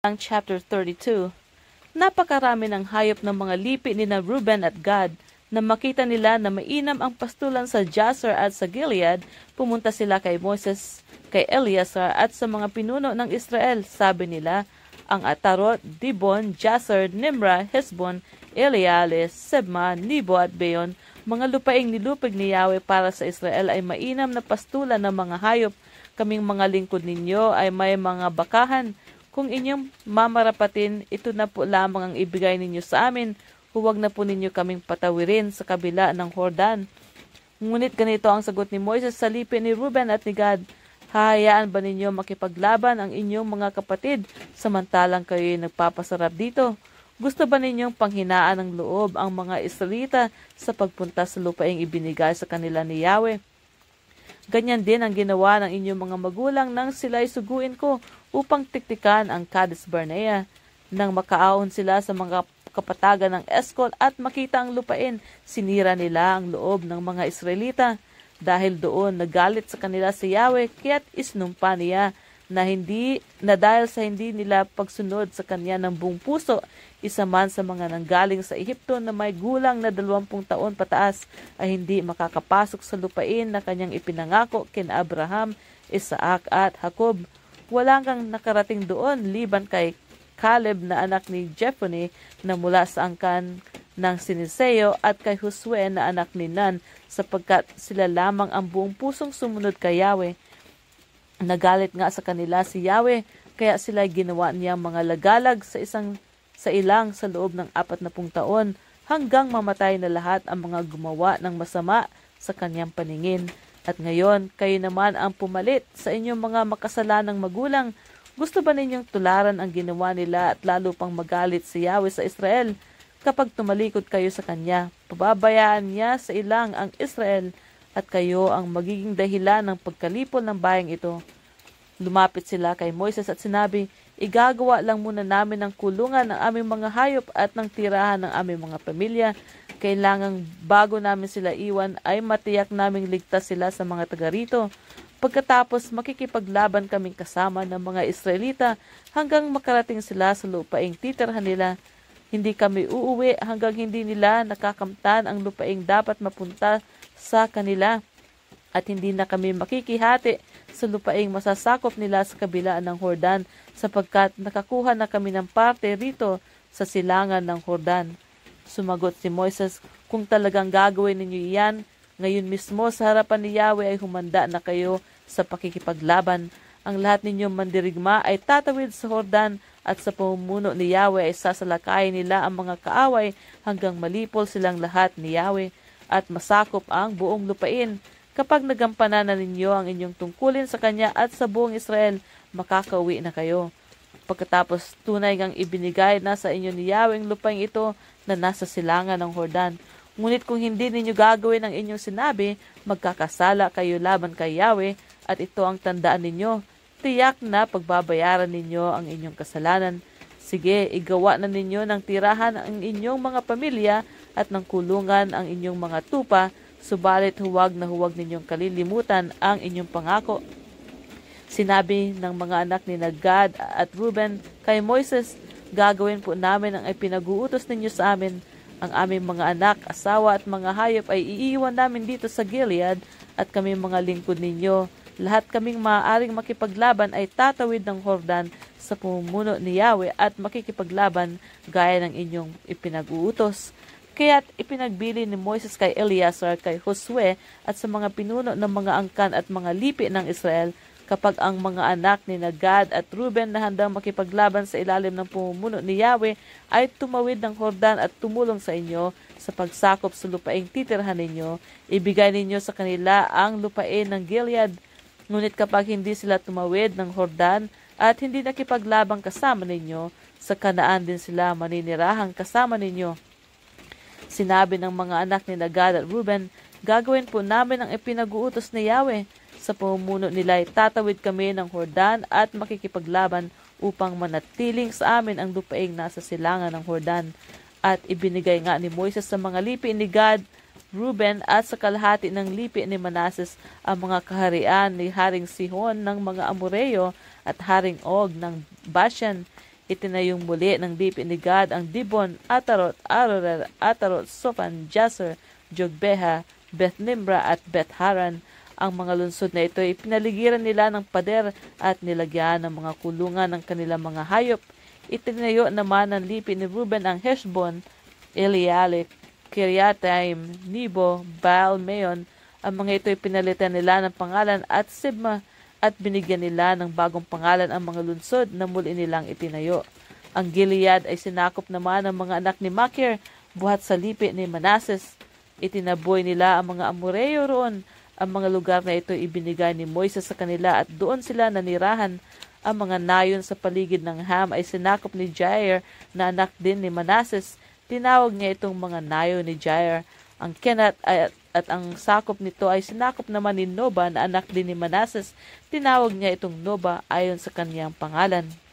Ang chapter 32. Napakarami ng hayop ng mga lipi ni na Reuben at Gad. Na makita nila na mainam ang pastulan sa Jazer at sa Gilead, pumunta sila kay Moses, kay Eleazar at sa mga pinuno ng Israel. Sabi nila, ang Atarot, Dibon, Jazer, Nimra, Hesbon, Eleale, Sebma, Nebo at Beon, mga lupaing nilupig ni Yahweh para sa Israel ay mainam na pastulan ng mga hayop. Kaming mga lingkod ninyo ay may mga bakahan. Kung inyong mamarapatin, ito na po lamang ang ibigay ninyo sa amin. Huwag na po ninyo kaming patawirin sa kabila ng Jordan. Ngunit ganito ang sagot ni Moises sa lipi ni Reuben at ni Gad. Hahayaan ba ninyo makipaglaban ang inyong mga kapatid samantalang kayo'y nagpapasarap dito? Gusto ba ninyong panghinaan ng loob ang mga Israelita sa pagpunta sa lupaing ibinigay sa kanila ni Yahweh? Ganyan din ang ginawa ng inyong mga magulang nang sila'y suguin ko upang tiktikan ang Kadesh Barnea. Nang makaahon sila sa mga kapatagan ng Eskol at makita ang lupain, sinira nila ang loob ng mga Israelita. Dahil doon nagalit sa kanila si Yahweh, kaya't isnumpa niya na dahil sa hindi nila pagsunod sa kanya ng buong puso, isa man sa mga nanggaling sa Ehipto na may gulang na 20 taon pataas ay hindi makakapasok sa lupain na kanyang ipinangako kina Abraham, Isaac at Jacob. Walang kang nakarating doon liban kay Caleb na anak ni Jephunneh na mula sa angkan ng Siniseo at kay Josue na anak ni Nun, sapagkat sila lamang ang buong pusong sumunod kay Yahweh. Nagalit nga sa kanila si Yahweh, kaya sila ginawa niya mga lagalag sa ilang sa loob ng 40 taon hanggang mamatay na lahat ang mga gumawa ng masama sa kanyang paningin. At ngayon, kayo naman ang pumalit sa inyong mga makasalanang magulang. Gusto ba ninyong tularan ang ginawa nila at lalo pang magalit si Yahweh sa Israel? Kapag tumalikod kayo sa kanya, pababayaan niya sa ilang ang Israel at kayo ang magiging dahilan ng pagkalipol ng bayang ito. Lumapit sila kay Moises at sinabi, igagawa lang muna namin ng kulungan ng aming mga hayop at ng tirahan ng aming mga pamilya. Kailangang bago namin sila iwan ay matiyak naming ligtas sila sa mga taga rito. Pagkatapos makikipaglaban kaming kasama ng mga Israelita hanggang makarating sila sa lupaing titirhan nila. Hindi kami uuwi hanggang hindi nila nakakamtan ang lupaing dapat mapunta sa kanila. At hindi na kami makikihati sa lupaing masasakop nila sa kabila ng Jordan sapagkat nakakuha na kami ng parte rito sa silangan ng Jordan. Sumagot si Moises, kung talagang gagawin ninyo iyan, ngayon mismo sa harapan ni Yahweh ay humanda na kayo sa pakikipaglaban. Ang lahat ninyong mandirigma ay tatawid sa Jordan at sa pamumuno ni Yahweh ay sasalakayin nila ang mga kaaway hanggang malipol silang lahat ni Yahweh at masakop ang buong lupain. Kapag nagampanan na ninyo ang inyong tungkulin sa kanya at sa buong Israel, makakauwi na kayo. Pagkatapos tunay ngang ibinigay na sa inyo ni Yahweh ang lupain ito na nasa silangan ng Jordan. Ngunit kung hindi ninyo gagawin ang inyong sinabi, magkakasala kayo laban kay Yahweh at ito ang tandaan ninyo. Tiyak na pagbabayaran ninyo ang inyong kasalanan. Sige, igawa na ninyo ng tirahan ang inyong mga pamilya at ng kulungan ang inyong mga tupa, subalit huwag na huwag ninyong kalilimutan ang inyong pangako. Sinabi ng mga anak ni Gad at Reuben kay Moises, gagawin po namin ang ipinag-uutos ninyo sa amin. Ang aming mga anak, asawa at mga hayop ay iiwan namin dito sa Gilead at kami mga lingkod ninyo. Lahat kaming maaaring makipaglaban ay tatawid ng Jordan sa pamumuno ni Yahweh at makikipaglaban gaya ng inyong ipinag-uutos. Kaya't ipinagbili ni Moises kay Eleazar, kay Josue at sa mga pinuno ng mga angkan at mga lipi ng Israel, kapag ang mga anak ni Gad at Reuben na handang makipaglaban sa ilalim ng pamumuno ni Yahweh ay tumawid ng Jordan at tumulong sa inyo sa pagsakop sa lupaing titirhan ninyo, ibigay ninyo sa kanila ang lupain ng Gilead. Ngunit kapag hindi sila tumawid ng Jordan at hindi nakipaglabang kasama ninyo, sa Kanaan din sila maninirahang kasama ninyo. Sinabi ng mga anak ni Gad at Reuben, gagawin po namin ang ipinag-uutos ni Yahweh. Sa pamumuno nila ay tatawid kami ng Jordan at makikipaglaban upang manatiling sa amin ang lupaing nasa silangan ng Jordan. At ibinigay nga ni Moises sa mga lipi ni Gad, Reuben at sa kalahati ng lipi ni Manases ang mga kaharian ni Haring Sihon ng mga Amoreo at Haring Og ng Bashan. Itinayong muli ng lipi ni Gad ang Dibon, Atarot, Aroer, Atarot, Sofan, Jazer, Jogbeha, Beth Nimra at Beth Haran. Ang mga lungsod na ito ay pinaligiran nila ng pader at nilagyan ng mga kulungan ng kanilang mga hayop. Itinayo naman ng lipi ni Ruben ang Heshbon, Eleale, Kiriataim, Nebo, Baal Meon. Ang mga ito ay pinalitan nila ng pangalan at Sibma at binigyan nila ng bagong pangalan ang mga lungsod na muli nilang itinayo. Ang Gilead ay sinakop naman ng mga anak ni Makir buhat sa lipi ni Manases. Itinaboy nila ang mga Amoreo roon. Ang mga lugar na ito ibinigay ni Moises sa kanila at doon sila nanirahan. Ang mga nayon sa paligid ng Ham ay sinakop ni Jair na anak din ni Manases. Tinawag niya itong mga nayon ni Jair. Ang Kenat at ang sakop nito ay sinakop naman ni Noba na anak din ni Manases. Tinawag niya itong Noba ayon sa kaniyang pangalan.